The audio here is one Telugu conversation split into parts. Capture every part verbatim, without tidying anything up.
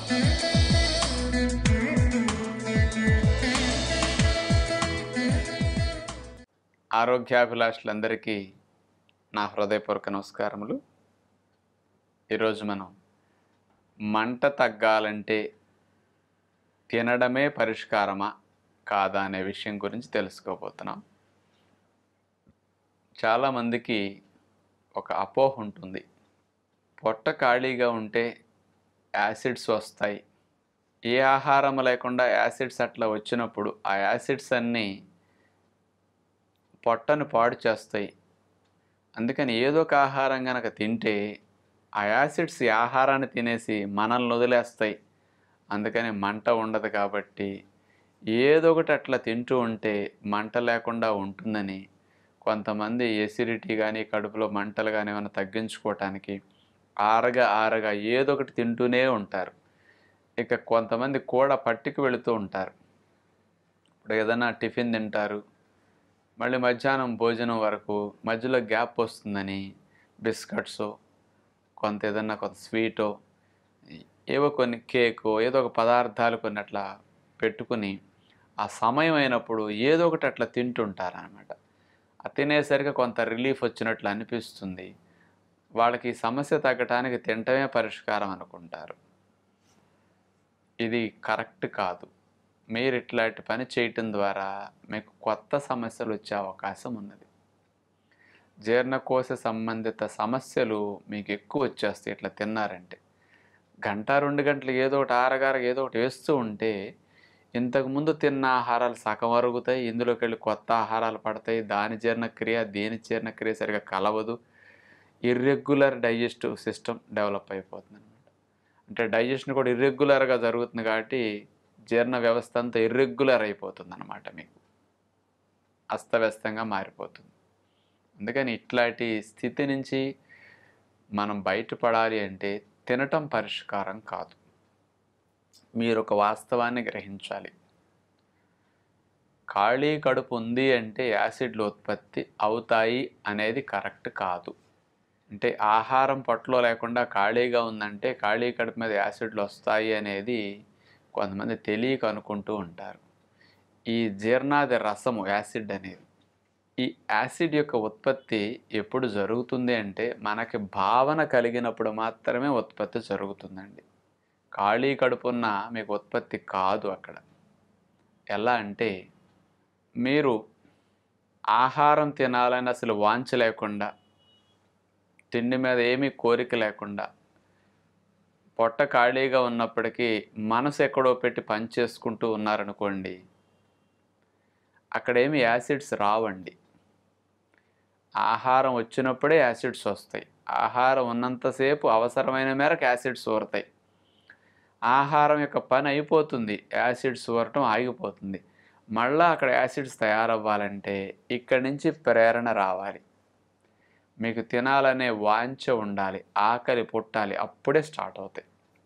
ఆరోగ్యాభిలాషులందరికీ నా హృదయపూర్వక నమస్కారములు. ఈరోజు మనం మంట తగ్గాలంటే తినడమే పరిష్కారమా కాదా అనే విషయం గురించి తెలుసుకోబోతున్నాం. చాలామందికి ఒక అపోహ ఉంటుంది, పొట్ట ఖాళీగా ఉంటే యాసిడ్స్ వస్తాయి. ఏ ఆహారం లేకుండా యాసిడ్స్ అట్లా వచ్చినప్పుడు ఆ యాసిడ్స్ అన్నీ పొట్టను పాడు చేస్తాయి. అందుకని ఏదో ఒక ఆహారం కనుక తింటే ఆ యాసిడ్స్ ఈ ఆహారాన్ని తినేసి మనల్ని వదిలేస్తాయి. అందుకని మంట ఉండదు. కాబట్టి ఏదో ఒకటి అట్లా తింటూ ఉంటే మంట లేకుండా ఉంటుందని కొంతమంది ఎసిడిటీ కానీ కడుపులో మంటలు కానీ ఏమైనా తగ్గించుకోవటానికి ఆరగా ఆరగా ఏదో ఒకటి తింటూనే ఉంటారు. ఇక కొంతమంది కూడా పట్టుకు వెళుతూ ఉంటారు. ఇప్పుడు ఏదైనా టిఫిన్ తింటారు, మళ్ళీ మధ్యాహ్నం భోజనం వరకు మధ్యలో గ్యాప్ వస్తుందని బిస్కెట్సో కొంత ఏదన్నా కొంత స్వీటో ఏవో కొన్ని కేకో ఏదో ఒక పదార్థాలు కొన్ని అట్లా పెట్టుకుని ఆ సమయం అయినప్పుడు ఏదో ఒకటి అట్లా తింటుంటారనమాట. ఆ తినేసరికి కొంత రిలీఫ్ వచ్చినట్లు అనిపిస్తుంది. వాళ్ళకి సమస్య తగ్గటానికి తినటమే పరిష్కారం అనుకుంటారు. ఇది కరెక్ట్ కాదు. మీరు ఇట్లాంటి పని చేయటం ద్వారా మీకు కొత్త సమస్యలు వచ్చే అవకాశం ఉన్నది. జీర్ణకోశ సంబంధిత సమస్యలు మీకు ఎక్కువ వచ్చేస్తాయి ఇట్లా తిన్నారంటే. గంట రెండు గంటలు ఏదో ఒకటి ఆరగార ఏదో ఒకటి వేస్తూ ఉంటే ఇంతకుముందు తిన్న ఆహారాలు సగం అరుగుతాయి, ఇందులోకి వెళ్ళి కొత్త ఆహారాలు పడతాయి. దాని జీర్ణక్రియ దీని జీర్ణక్రియ సరిగా కలవదు. ఇర్రెగ్యులర్ డైజెస్టివ్ సిస్టమ్ డెవలప్ అయిపోతుంది అనమాట. అంటే డైజెషన్ కూడా ఇర్రెగ్యులర్గా జరుగుతుంది కాబట్టి జీర్ణ వ్యవస్థ అంతా ఇర్రెగ్యులర్ అయిపోతుంది అన్నమాట. మీకు అస్తవ్యస్తంగా మారిపోతుంది. అందుకని ఇట్లాంటి స్థితి నుంచి మనం బయటపడాలి అంటే తినటం పరిష్కారం కాదు. మీరు ఒక వాస్తవాన్ని గ్రహించాలి. ఖాళీ కడుపు ఉంది అంటే యాసిడ్లు ఉత్పత్తి అవుతాయి అనేది కరెక్ట్ కాదు. అంటే ఆహారం పొట్టలో లేకుండా ఖాళీగా ఉందంటే ఖాళీ కడుపు మీద యాసిడ్లు వస్తాయి అనేది కొంతమంది తెలియక అనుకుంటూ ఉంటారు. ఈ జీర్ణాది రసము యాసిడ్ అనేది, ఈ యాసిడ్ యొక్క ఉత్పత్తి ఎప్పుడు జరుగుతుంది అంటే మనకి భావన కలిగినప్పుడు మాత్రమే ఉత్పత్తి జరుగుతుందండి. ఖాళీ కడుపున్న మీకు ఉత్పత్తి కాదు అక్కడ. ఎలా అంటే మీరు ఆహారం తినాలని అసలు వాంఛ లేకుండా, తిండి మీద ఏమీ కోరిక లేకుండా, పొట్ట ఖాళీగా ఉన్నప్పటికీ మనసు ఎక్కడో పెట్టి పని చేసుకుంటూ ఉన్నారనుకోండి, అక్కడేమి యాసిడ్స్ రావండి. ఆహారం వచ్చినప్పుడే యాసిడ్స్ వస్తాయి. ఆహారం ఉన్నంతసేపు అవసరమైన మేరకు యాసిడ్స్ ఊరతాయి. ఆహారం యొక్క పని అయిపోతుంది, యాసిడ్స్ ఊరటం ఆగిపోతుంది. మళ్ళీ అక్కడ యాసిడ్స్ తయారవ్వాలంటే ఇక్కడి నుంచి ప్రేరణ రావాలి. మీకు తినాలనే వాంఛ ఉండాలి, ఆకలి పుట్టాలి, అప్పుడే స్టార్ట్ అవుతాయి.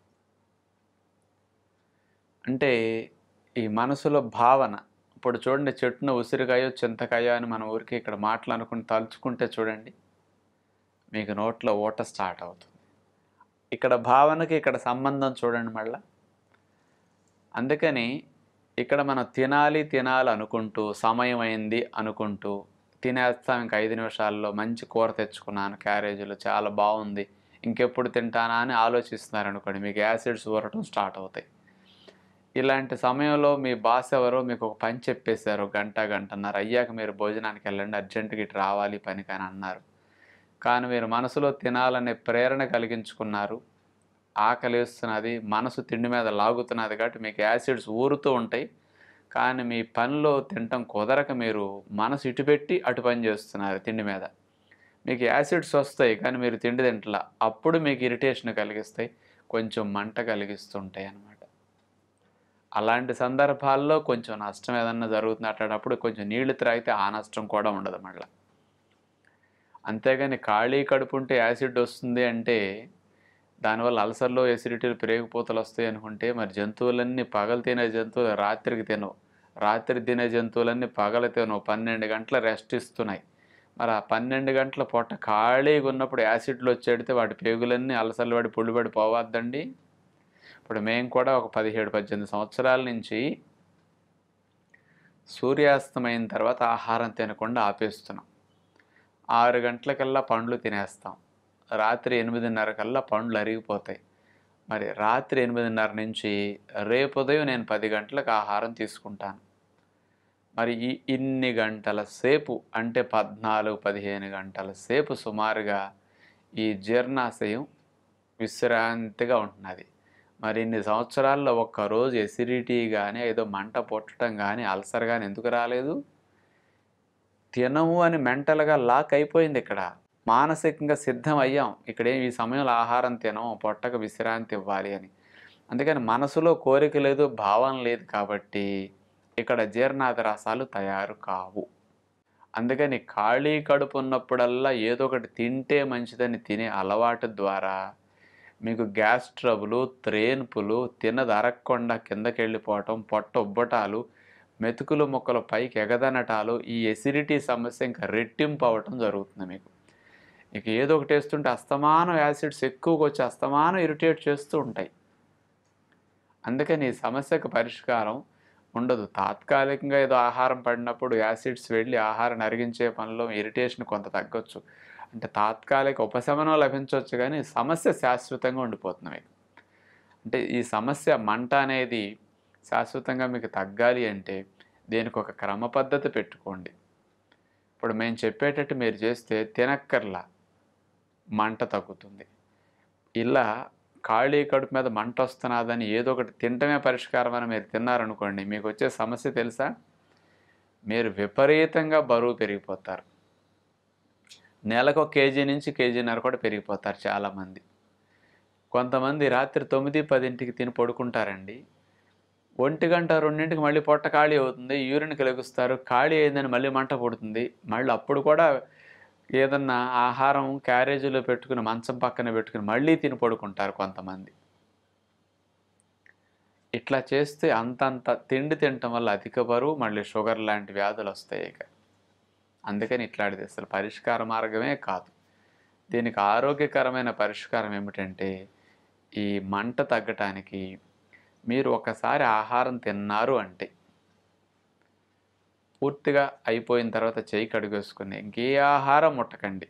అంటే ఈ మనసులో భావన. ఇప్పుడు చూడండి, చెట్టున ఉసిరికాయో చింతకాయో అని మన ఊరికి ఇక్కడ మాటలు అనుకుని తలుచుకుంటే చూడండి, మీకు నోట్లో ఊట స్టార్ట్ అవుతుంది. ఇక్కడ భావనకి ఇక్కడ సంబంధం చూడండి మళ్ళా. అందుకని ఇక్కడ మనం తినాలి తినాలి అనుకుంటూ, సమయం అయింది అనుకుంటూ తినేస్తాం. ఇంక ఐదు నిమిషాల్లో మంచి కూర తెచ్చుకున్నాను, క్యారేజీలో చాలా బాగుంది, ఇంకెప్పుడు తింటానా అని ఆలోచిస్తున్నారు అనుకోండి, మీకు యాసిడ్స్ ఊరటం స్టార్ట్ అవుతాయి. ఇలాంటి సమయంలో మీ బాస్ ఎవరో మీకు ఒక పని చెప్పేశారు, గంట గంటన్నర అయ్యాక మీరు భోజనానికి వెళ్ళండి, అర్జెంటుగా ఇటు రావాలి పనికి అని అన్నారు. కానీ మీరు మనసులో తినాలనే ప్రేరణ కలిగించుకున్నారు, ఆకలి వేస్తున్నది, మనసు తిండి మీద లాగుతున్నది కాబట్టి మీకు యాసిడ్స్ ఊరుతూ ఉంటాయి. కానీ మీ పనిలో తినటం కుదరక మీరు మనసు ఇటు పెట్టి అటు పని చేస్తున్నారు తిండి మీద. మీకు యాసిడ్స్ వస్తాయి కానీ మీరు తిండి తింటలా. అప్పుడు మీకు ఇరిటేషన్ కలిగిస్తాయి, కొంచెం మంట కలిగిస్తుంటాయి అన్నమాట. అలాంటి సందర్భాల్లో కొంచెం నష్టం ఏదన్నా జరుగుతుంది అట్లాంటప్పుడు కొంచెం నీళ్లు త్రాగితే ఆ నష్టం కూడా ఉండదు మళ్ళీ. అంతేగాని ఖాళీ కడుపు ఉంటే యాసిడ్ వస్తుంది అంటే దానివల్ల అల్సర్లో ఎసిడిటీలు పెరిగిపోతలు వస్తాయి అనుకుంటే, మరి జంతువులన్నీ పగలు తినే జంతువులు రాత్రికి తినవు, రాత్రి తినే జంతువులన్నీ పగలు తినవు, పన్నెండు గంటల రెస్ట్ ఇస్తున్నాయి. మరి ఆ పన్నెండు గంటల పొట్ట ఖాళీగా ఉన్నప్పుడు యాసిడ్లు వచ్చేడితే వాటి పేగులన్నీ అలసలు పడి పుళ్ళు పడి పోవద్దండి. ఇప్పుడు మేము కూడా ఒక పదిహేడు పద్దెనిమిది సంవత్సరాల నుంచి సూర్యాస్తమైన తర్వాత ఆహారం తినకుండా ఆపేస్తున్నాం. ఆరు గంటలకల్లా పండ్లు తినేస్తాం. రాత్రి ఎనిమిదిన్నర కల్లా పండ్లు అరిగిపోతాయి. మరి రాత్రి ఎనిమిదిన్నర నుంచి రేపు ఉదయం నేను పది గంటలకు ఆహారం తీసుకుంటాను. మరి ఈ ఇన్ని గంటల సేపు అంటే పద్నాలుగు పదిహేను గంటల సేపు సుమారుగా ఈ జీర్ణాశయం విశ్రాంతిగా ఉంటున్నది. మరి ఇన్ని సంవత్సరాల్లో ఒక్కరోజు ఎసిడిటీ కానీ ఏదో మంట పుట్టడం కానీ అల్సర్ కానీ ఎందుకు రాలేదు? తినము అని మెంటల్గా లాక్ అయిపోయింది. ఇక్కడ మానసికంగా సిద్ధం అయ్యాం. ఇక్కడేం ఈ సమయంలో ఆహారం తినం, పొట్టకు విశ్రాంతి ఇవ్వాలి అని. అందుకని మనసులో కోరిక లేదు, భావం లేదు కాబట్టి ఇక్కడ జీర్ణాది రసాలు తయారు కావు. అందుకని ఖాళీ కడుపు ఉన్నప్పుడల్లా ఏదో ఒకటి తింటే మంచిదని తినే అలవాటు ద్వారా మీకు గ్యాస్ ట్రబులు, త్రేన్పులు, తిన్నది అరగకుండా కిందకి వెళ్ళిపోవటం, పొట్ట ఉబ్బటాలు, మెతుకులు ముక్కలు పైకి ఎగదనటాలు, ఈ ఎసిడిటీ సమస్య ఇంకా రెట్టింపు అవ్వటం జరుగుతుంది మీకు. ఇక ఏదో ఒకటి వేస్తుంటే అస్తమానం యాసిడ్స్ ఎక్కువగా వచ్చి అస్తమానం ఇరిటేట్ చేస్తూ ఉంటాయి. అందుకని ఈ సమస్యకు పరిష్కారం ఉండదు. తాత్కాలికంగా ఏదో ఆహారం పడినప్పుడు యాసిడ్స్ వెళ్ళి ఆహారాన్ని అరిగించే పనిలో ఇరిటేషన్ కొంత తగ్గొచ్చు. అంటే తాత్కాలిక ఉపశమనం లభించవచ్చు, కానీ సమస్య శాశ్వతంగా ఉండిపోతుంది మీకు. అంటే ఈ సమస్య మంట అనేది శాశ్వతంగా మీకు తగ్గాలి అంటే దీనికి ఒక క్రమ పద్ధతి పెట్టుకోండి. ఇప్పుడు మేము చెప్పేటట్టు మీరు చేస్తే తినక్కర్లా, మంట తగ్గుతుంది. ఇలా ఖాళీ కడుపు మీద మంట వస్తున్నదని ఏదో ఒకటి తినటమే పరిష్కారం అని మీరు తిన్నారనుకోండి, మీకు వచ్చే సమస్య తెలుసా? మీరు విపరీతంగా బరువు పెరిగిపోతారు. నెలకు ఒక కేజీ నుంచి కేజీన్నర కూడా పెరిగిపోతారు చాలామంది. కొంతమంది రాత్రి తొమ్మిది పదింటికి తిని పడుకుంటారండి. ఒంటి గంట రెండింటికి మళ్ళీ పొట్ట ఖాళీ అవుతుంది, యూరిన్కి లెగుస్తారు, ఖాళీ అయిందని మళ్ళీ మంట పుడుతుంది. మళ్ళీ అప్పుడు కూడా ఏదన్నా ఆహారం క్యారేజీలో పెట్టుకుని మంచం పక్కన పెట్టుకుని మళ్ళీ తిని పడుకుంటారు కొంతమంది. ఇట్లా చేస్తే అంతంత తిండి తినటం వల్ల అధిక బరువు, మళ్ళీ షుగర్ లాంటి వ్యాధులు వస్తాయి. ఇక అందుకని ఇట్లాంటిది అసలు పరిష్కార మార్గమే కాదు. దీనికి ఆరోగ్యకరమైన పరిష్కారం ఏమిటంటే, ఈ మంట తగ్గటానికి మీరు ఒకసారి ఆహారం తిన్నారు అంటే పూర్తిగా అయిపోయిన తర్వాత చేయి కడిగేసుకుని ఇంకే ఆహారం ముట్టకండి.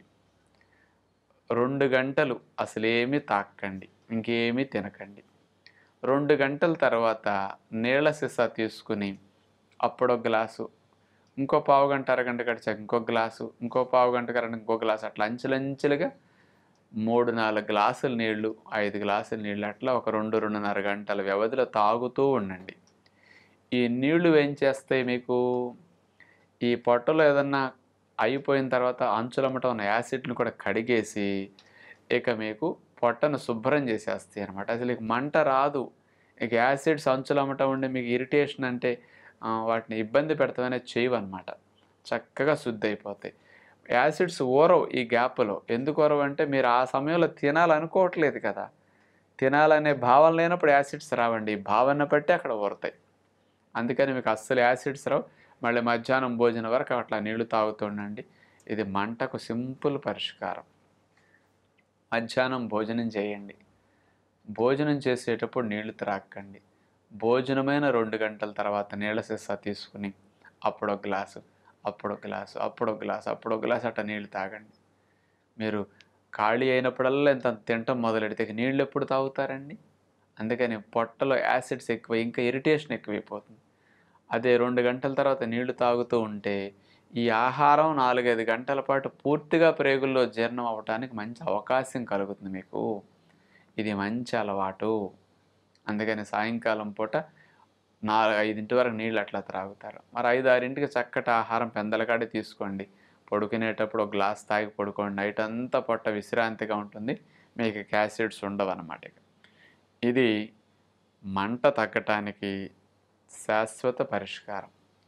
రెండు గంటలు అసలేమీ తాకండి, ఇంకేమీ తినకండి. రెండు గంటల తర్వాత నీళ్ళ సీసా తీసుకుని అప్పుడో గ్లాసు, ఇంకో పావు గంట అరగంట గడిచాక ఇంకో గ్లాసు, ఇంకో పావు గంట అరగంట ఇంకో గ్లాసు, అట్లా అంచెలంచెలుగా మూడు నాలుగు గ్లాసుల నీళ్లు, ఐదు గ్లాసుల నీళ్ళు అట్లా ఒక రెండు రెండున్నర గంటల వ్యవధిలో తాగుతూ ఉండండి. ఈ నీళ్లు ఏం చేస్తాయి మీకు? ఈ పొట్టలో ఏదన్నా అయిపోయిన తర్వాత అంచులమ్మట ఉన్న యాసిడ్ని కూడా కడిగేసి ఇక మీకు పొట్టను శుభ్రం చేసేస్తాయి అనమాట. అసలు ఇక మంట రాదు. ఇక యాసిడ్స్ అంచులమ్మట ఉండి మీకు ఇరిటేషన్ అంటే వాటిని ఇబ్బంది పెడతామనే చేయవన్నమాట. చక్కగా శుద్ధి అయిపోతాయి. యాసిడ్స్ ఊరవు ఈ గ్యాప్లో. ఎందుకు ఊరవు అంటే మీరు ఆ సమయంలో తినాలనుకోవట్లేదు కదా. తినాలనే భావన లేనప్పుడు యాసిడ్స్ రావండి. భావన బట్టి అక్కడ ఊరుతాయి. అందుకని మీకు అస్సలు యాసిడ్స్ రావు. మళ్ళీ మధ్యాహ్నం భోజనం వరకు అట్లా నీళ్లు తాగుతుండండి. ఇది మంటకు సింపుల్ పరిష్కారం. మధ్యాహ్నం భోజనం చేయండి. భోజనం చేసేటప్పుడు నీళ్లు త్రాక్కండి. భోజనమైన రెండు గంటల తర్వాత నీళ్ళ సీసా తీసుకుని అప్పుడో గ్లాసు, అప్పుడో గ్లాసు, అప్పుడో గ్లాసు, అప్పుడో గ్లాసు అట్లా నీళ్ళు తాగండి. మీరు ఖాళీ అయినప్పుడల్లా ఇంత తినటం మొదలెడితే నీళ్ళు ఎప్పుడు తాగుతారండి? అందుకని పొట్టలో యాసిడ్స్ ఎక్కువ, ఇంకా ఇరిటేషన్ ఎక్కువైపోతుంది. అదే రెండు గంటల తర్వాత నీళ్లు తాగుతూ ఉంటే ఈ ఆహారం నాలుగైదు గంటల పాటు పూర్తిగా ప్రేగుల్లో జీర్ణం అవ్వటానికి మంచి అవకాశం కలుగుతుంది మీకు. ఇది మంచి అలవాటు. అందుకని సాయంకాలం పూట నాలుగు ఐదింటి వరకు నీళ్ళు అట్లా త్రాగుతారు. మరి ఐదు ఆరింటికి చక్కటి ఆహారం పెందలకాడే తీసుకోండి. పడుకునేటప్పుడు ఒక గ్లాస్ తాగి పడుకోండి. నైట్ అంతా పొట్ట విశ్రాంతిగా ఉంటుంది. మీకు యాసిడ్స్ ఉండవు అన్నమాట. ఇది మంట తగ్గటానికి శాశ్వత పరిష్కారం.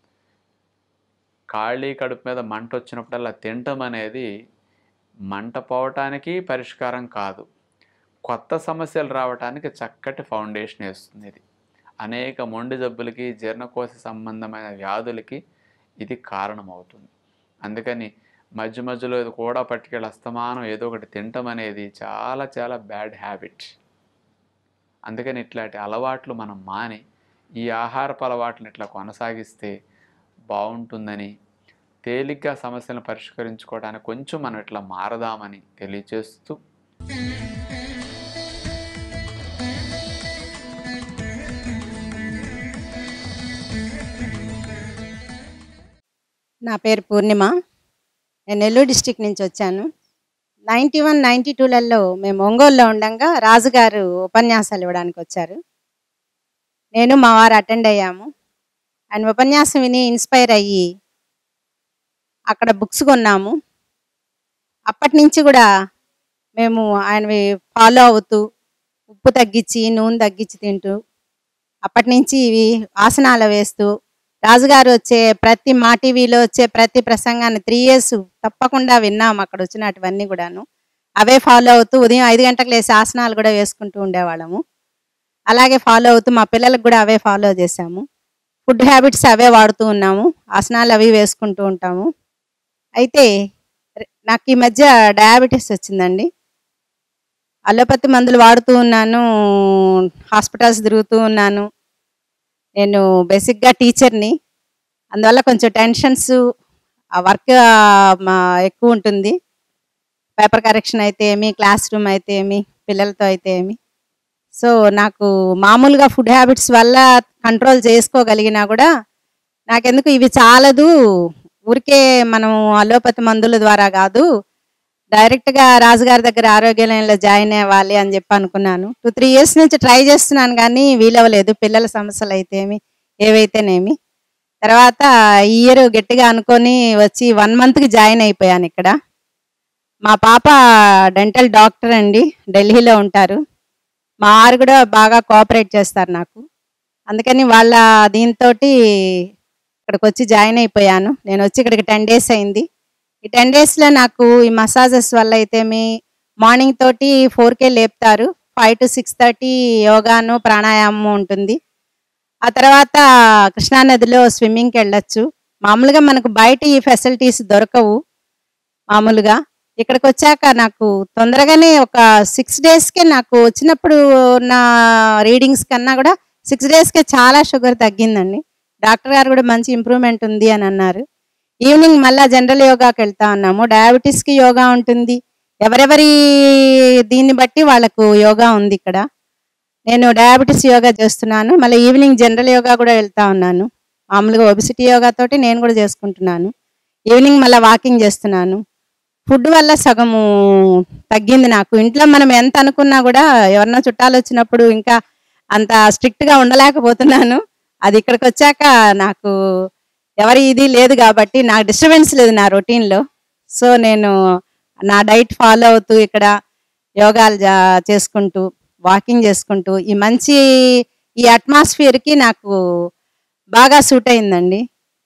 ఖాళీ కడుపు మీద మంట వచ్చినప్పుడల్లా తినటం అనేది మంట పోవటానికి పరిష్కారం కాదు, కొత్త సమస్యలు రావడానికి చక్కటి ఫౌండేషన్ వేస్తుంది. ఇది అనేక మొండి జబ్బులకి, జీర్ణకోశ సంబంధమైన వ్యాధులకి ఇది కారణమవుతుంది. అందుకని మధ్య మధ్యలో ఇది కూడా పట్టుకెళ్ళి అస్తమానం ఏదో ఒకటి తినటం అనేది చాలా చాలా బ్యాడ్ హ్యాబిట్. అందుకని ఇట్లాంటి అలవాట్లు మనం మాని ఈ ఆహారపు అలవాట్లను ఇట్లా కొనసాగిస్తే బాగుంటుందని, తేలిగ్గా సమస్యలను పరిష్కరించుకోవడానికి కొంచెం మనం ఇట్లా మారదామని తెలియచేస్తూ, నా పేరు పూర్ణిమ. నేను నెల్లూరు డిస్టిక్ నుంచి వచ్చాను. నైంటీ వన్ నైంటీ టూలలో మేము ఒంగోలులో ఉండగా రాజుగారు ఉపన్యాసాలు ఇవ్వడానికి వచ్చారు. నేను మా వారు అటెండ్ అయ్యాము. ఆయన ఉపన్యాసం విని ఇన్స్పైర్ అయ్యి అక్కడ బుక్స్ కొన్నాము. అప్పటి నుంచి కూడా మేము ఆయనవి ఫాలో అవుతూ ఉప్పు తగ్గించి నూనె తగ్గించి తింటూ అప్పటి నుంచి ఇవి ఆసనాలు వేస్తూ రాజుగారు వచ్చే ప్రతి మా టీవీలో వచ్చే ప్రతి ప్రసంగాన్ని త్రీ ఇయర్స్ తప్పకుండా విన్నాము. అక్కడ వచ్చినటువన్నీ కూడాను అవే ఫాలో అవుతూ ఉదయం ఐదు గంటలకు లేసి ఆసనాలు కూడా వేసుకుంటూ ఉండేవాళ్ళము. అలాగే ఫాలో అవుతూ మా పిల్లలకు కూడా అవే ఫాలో చేసాము. ఫుడ్ హ్యాబిట్స్ అవే వాడుతూ ఉన్నాము. ఆసనాలు అవి వేసుకుంటూ ఉంటాము. అయితే నాకు ఈ మధ్య డయాబెటీస్ వచ్చిందండి. అలోపతి మందులు వాడుతూ ఉన్నాను, హాస్పిటల్స్ తిరుగుతూ ఉన్నాను. నేను బేసిక్గా టీచర్ని, అందువల్ల కొంచెం టెన్షన్స్, ఆ వర్క్ ఎక్కువ ఉంటుంది. పేపర్ కరెక్షన్ అయితే ఏమి, క్లాస్ రూమ్ అయితే ఏమి, పిల్లలతో అయితే ఏమి. సో నాకు మామూలుగా ఫుడ్ హ్యాబిట్స్ వల్ల కంట్రోల్ చేసుకోగలిగినా కూడా నాకెందుకు ఇవి చాలదు, ఊరికే మనం అలోపతి మందుల ద్వారా కాదు, డైరెక్ట్గా రాజుగారి దగ్గర ఆరోగ్య లైన్లో జాయిన్ అవ్వాలి అని చెప్పి అనుకున్నాను. టూ త్రీ ఇయర్స్ నుంచి ట్రై చేస్తున్నాను కానీ వీలవ్వలేదు. పిల్లల సమస్యలు అయితే ఏమి, ఏవైతేనేమి. తర్వాత ఈ ఇయర్ గట్టిగా అనుకొని వచ్చి వన్ మంత్కి జాయిన్ అయిపోయాను ఇక్కడ. మా పాప డెంటల్ డాక్టర్ అండి, ఢిల్లీలో ఉంటారు. మా వారు కూడా బాగా కోఆపరేట్ చేస్తారు నాకు. అందుకని వాళ్ళ దీంతో ఇక్కడికి వచ్చి జాయిన్ అయిపోయాను. నేను వచ్చి ఇక్కడికి టెన్ డేస్ అయింది. ఈ టెన్ డేస్లో నాకు ఈ మసాజెస్ వల్ల అయితే మీ మార్నింగ్ తోటి ఫోర్కే లేపుతారు, ఫైవ్ టు సిక్స్ థర్టీ యోగాను ప్రాణాయామం ఉంటుంది. ఆ తర్వాత కృష్ణానదిలో స్విమ్మింగ్కి వెళ్ళొచ్చు. మామూలుగా మనకు బయట ఈ ఫెసిలిటీస్ దొరకవు. మామూలుగా ఇక్కడికి వచ్చాక నాకు తొందరగానే ఒక సిక్స్ డేస్కే నాకు వచ్చినప్పుడు నా రీడింగ్స్ కన్నా కూడా సిక్స్ డేస్కే చాలా షుగర్ తగ్గిందండి. డాక్టర్ గారు కూడా మంచి ఇంప్రూవ్మెంట్ ఉంది అని అన్నారు. ఈవినింగ్ మళ్ళీ జనరల్ యోగాకి వెళ్తా ఉన్నాము. డయాబెటీస్కి యోగా ఉంటుంది, ఎవరెవరి దీన్ని బట్టి వాళ్ళకు యోగా ఉంది ఇక్కడ. నేను డయాబెటీస్ యోగా చేస్తున్నాను, మళ్ళీ ఈవినింగ్ జనరల్ యోగా కూడా వెళ్తా ఉన్నాను. మామూలుగా ఒబిసిటీ యోగా తోటి నేను కూడా చేసుకుంటున్నాను. ఈవినింగ్ మళ్ళీ వాకింగ్ చేస్తున్నాను. ఫుడ్ వల్ల సగము తగ్గింది నాకు. ఇంట్లో మనం ఎంత అనుకున్నా కూడా ఎవరన్నా చుట్టాలు వచ్చినప్పుడు ఇంకా అంత స్ట్రిక్ట్గా ఉండలేకపోతున్నాను. అది ఇక్కడికి వచ్చాక నాకు ఎవరి ఇది లేదు కాబట్టి నాకు డిస్టర్బెన్స్ లేదు నా రొటీన్లో. సో నేను నా డైట్ ఫాలో అవుతూ ఇక్కడ యోగాలు చేసుకుంటూ వాకింగ్ చేసుకుంటూ ఈ మంచి ఈ అట్మాస్ఫియర్కి నాకు బాగా సూట్ అయిందండి.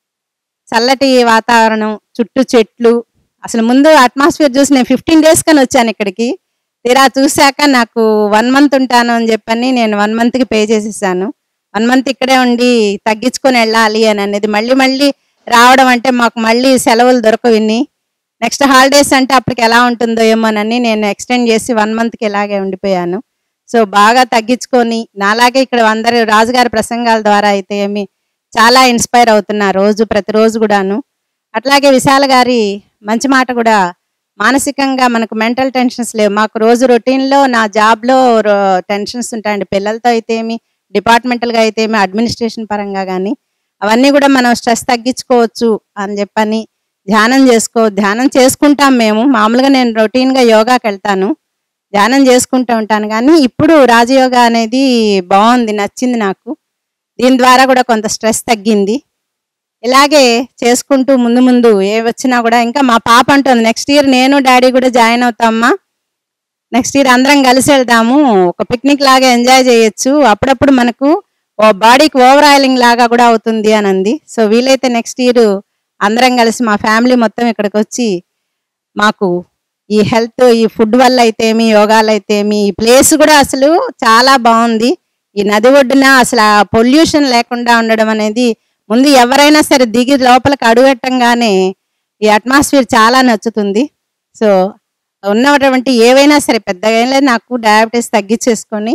చల్లటి వాతావరణం, చుట్టూ చెట్లు. అసలు ముందు అట్మాస్ఫియర్ చూసి నేను ఫిఫ్టీన్ డేస్ కని వచ్చాను ఇక్కడికి. తీరా చూశాక నాకు వన్ మంత్ ఉంటాను అని చెప్పని నేను వన్ మంత్కి పే చేసేసాను. వన్ మంత్ ఇక్కడే ఉండి తగ్గించుకొని వెళ్ళాలి అని అనేది. మళ్ళీ మళ్ళీ రావడం అంటే మాకు మళ్ళీ సెలవులు దొరకవిన్ని. నెక్స్ట్ హాలిడేస్ అంటే అప్పటికి ఎలా ఉంటుందో ఏమోనని నేను ఎక్స్టెండ్ చేసి వన్ మంత్కి ఇలాగే ఉండిపోయాను. సో బాగా తగ్గించుకొని నాలాగే ఇక్కడ అందరూ రాజుగారి ప్రసంగాల ద్వారా అయితే ఏమి చాలా ఇన్స్పైర్ అవుతున్నా రోజు ప్రతిరోజు కూడాను. అట్లాగే విశాల గారి మంచి మాట కూడా, మానసికంగా మనకు మెంటల్ టెన్షన్స్ లేవు. మాకు రోజు రొటీన్లో నా జాబ్లో టెన్షన్స్ ఉంటాయండి, పిల్లలతో అయితే ఏమి, డిపార్ట్మెంటల్గా అయితే ఏమి, అడ్మినిస్ట్రేషన్ పరంగా కానీ అవన్నీ కూడా మనం స్ట్రెస్ తగ్గించుకోవచ్చు అని చెప్పని ధ్యానం చేసుకో ధ్యానం చేసుకుంటాం మేము. మామూలుగా నేను రొటీన్గా యోగాకి వెళ్తాను, ధ్యానం చేసుకుంటూ ఉంటాను. కానీ ఇప్పుడు రాజయోగా అనేది బాగుంది, నచ్చింది నాకు. దీని ద్వారా కూడా కొంత స్ట్రెస్ తగ్గింది. ఇలాగే చేసుకుంటూ ముందు ముందు ఏ వచ్చినా కూడా, ఇంకా మా పాప అంటుంది నెక్స్ట్ ఇయర్ నేను డాడీ కూడా జాయిన్ అవుతామ్మా, నెక్స్ట్ ఇయర్ అందరం కలిసి వెళ్దాము, ఒక పిక్నిక్ లాగా ఎంజాయ్ చేయొచ్చు, అప్పుడప్పుడు మనకు ఓ బాడీకి ఓవర్ ఆయిలింగ్ లాగా కూడా అవుతుంది అని అంది. సో వీలైతే నెక్స్ట్ ఇయర్ అందరం కలిసి మా ఫ్యామిలీ మొత్తం ఇక్కడికి వచ్చి మాకు ఈ హెల్త్, ఈ ఫుడ్ వల్ల అయితే ఏమి, యోగాలు అయితే ఏమి, ఈ ప్లేస్ కూడా అసలు చాలా బాగుంది. ఈ నది ఒడ్డున అసలు ఆ పొల్యూషన్ లేకుండా ఉండడం అనేది, ముందు ఎవరైనా సరే దిగి లోపలికి అడుగట్టంగానే ఈ అట్మాస్ఫియర్ చాలా నచ్చుతుంది. సో ఉన్నటువంటి ఏవైనా సరే పెద్దగా ఏం లేదు, నాకు డయాబెటీస్ తగ్గించేసుకొని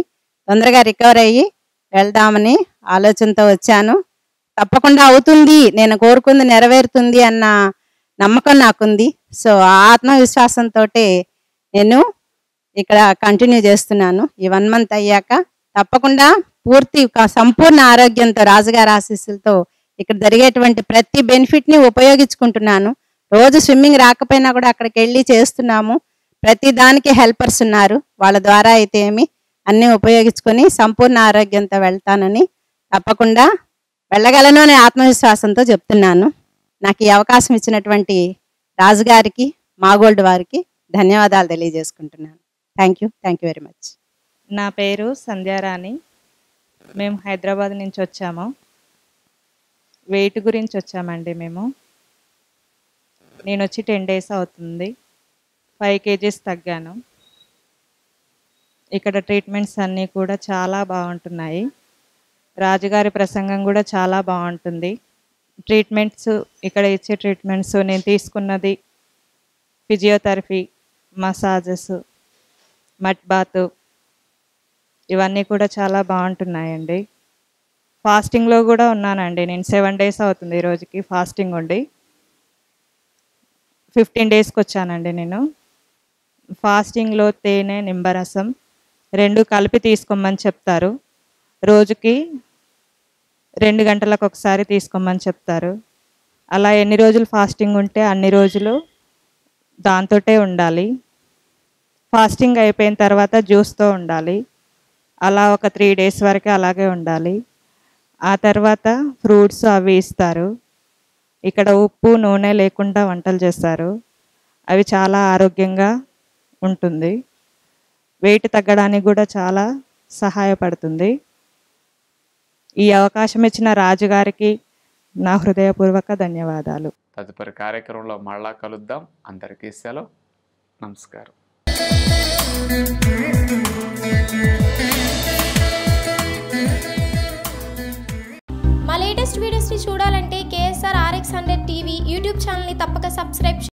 తొందరగా రికవర్ అయ్యి వెళ్దామని ఆలోచనతో వచ్చాను. తప్పకుండా అవుతుంది, నేను కోరుకుంది నెరవేరుతుంది అన్న నమ్మకం నాకుంది. సో ఆ ఆత్మవిశ్వాసంతో నేను ఇక్కడ కంటిన్యూ చేస్తున్నాను. ఈ వన్ మంత్ అయ్యాక తప్పకుండా పూర్తి క- సంపూర్ణ ఆరోగ్యంతో రాజుగారి ఆశీస్సులతో ఇక్కడ జరిగేటువంటి ప్రతి బెనిఫిట్ని ఉపయోగించుకుంటున్నాను. రోజు స్విమ్మింగ్ రాకపోయినా కూడా అక్కడికి వెళ్ళి చేస్తున్నాము. ప్రతి దానికి హెల్పర్స్ ఉన్నారు, వాళ్ళ ద్వారా అయితే ఏమి అన్నీ ఉపయోగించుకొని సంపూర్ణ ఆరోగ్యంతో వెళ్తానని తప్పకుండా వెళ్ళగలను అనే ఆత్మవిశ్వాసంతో చెప్తున్నాను. నాకు ఈ అవకాశం ఇచ్చినటువంటి రాజుగారికి, మాగోల్డ్ వారికి ధన్యవాదాలు తెలియజేసుకుంటున్నాను. Thank you thank you very much. నా పేరు సంధ్యారాణి. మేము హైదరాబాద్ నుంచి వచ్చాము. వెయిట్ గురించి వచ్చామండి మేము. నేను వచ్చి టెన్ డేస్ అవుతుంది. ఫైవ్ కేజీస్ తగ్గాను. ఇక్కడ ట్రీట్మెంట్స్ అన్నీ కూడా చాలా బాగుంటున్నాయి. రాజుగారి ప్రసంగం కూడా చాలా బాగుంటుంది. ట్రీట్మెంట్స్ ఇక్కడ ఇచ్చే ట్రీట్మెంట్స్ నేను తీసుకున్నది ఫిజియోథెరపీ, మసాజెస్, మట్ బాత్ ఇవన్నీ కూడా చాలా బాగుంటున్నాయండి. ఫాస్టింగ్లో కూడా ఉన్నానండి. నేను సెవెన్ డేస్ అవుతుంది ఈ రోజుకి ఫాస్టింగ్ ఉండి. ఫిఫ్టీన్ డేస్కి వచ్చానండి నేను. ఫాస్టింగ్లో తేనె, నింబరసం రెండు కలిపి తీసుకోమని చెప్తారు. రోజుకి రెండు గంటలకు ఒకసారి తీసుకోమని చెప్తారు. అలా ఎన్ని రోజులు ఫాస్టింగ్ ఉంటే అన్ని రోజులు దాంతోటే ఉండాలి. ఫాస్టింగ్ అయిపోయిన తర్వాత జ్యూస్తో ఉండాలి. అలా ఒక త్రీ డేస్ వరకు అలాగే ఉండాలి. ఆ తర్వాత ఫ్రూట్స్ అవి ఇస్తారు. ఇక్కడ ఉప్పు, నూనె లేకుండా వంటలు చేస్తారు. అవి చాలా ఆరోగ్యంగా ఉంటుంది. వెయిట్ తగ్గడానికి కూడా చాలా సహాయపడుతుంది. ఈ అవకాశం ఇచ్చిన రాజుగారికి నా హృదయపూర్వక ధన్యవాదాలు. తదుపరి కార్యక్రమంలో మళ్ళా కలుద్దాం. అందరికీ సెలవు. నమస్కారం. మా లేటెస్ట్ వీడియోస్ని చూడాలంటే KSR RX hundred TV YouTube ఛానల్ని తప్పక సబ్స్క్రైబ్